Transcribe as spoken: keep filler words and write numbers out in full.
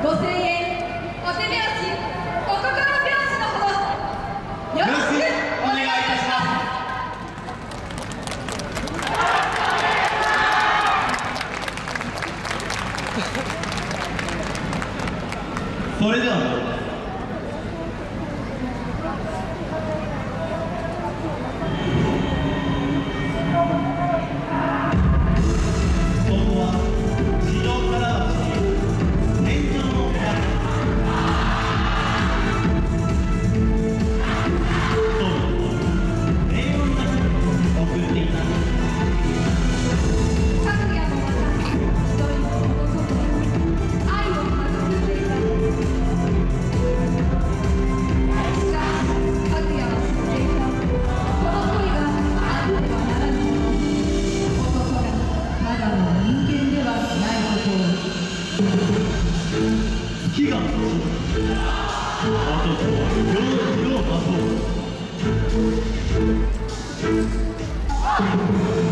ごせんえんお手拍子お心拍子のほどよろしくお願いいたします。 それでは参ります。ここは四条から町天井の部屋。どうも平穏な日々を送っていた。 かぐやもまた一人の男と愛を育んでいた。しかしかぐやは知っていた。この恋があってはならぬもの。男がただの人間ではないことを。 悲願の男は世の世を待とう。